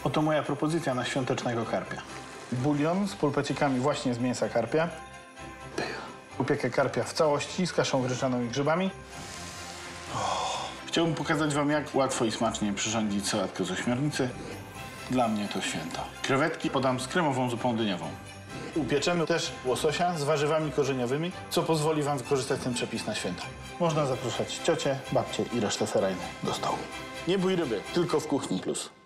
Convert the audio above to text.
Oto moja propozycja na świątecznego karpia. Bulion z pulpecikami właśnie z mięsa karpia. Upiekę karpia w całości z kaszą gryczaną i grzybami. Chciałbym pokazać wam, jak łatwo i smacznie przyrządzić sałatkę z ośmiornicy. Dla mnie to święto. Krewetki podam z kremową zupą dyniową. Upieczemy też łososia z warzywami korzeniowymi, co pozwoli wam wykorzystać ten przepis na święta. Można zapraszać ciocie, babcie i resztę ferajny do stołu. Nie bój ryby, tylko w Kuchni Plus.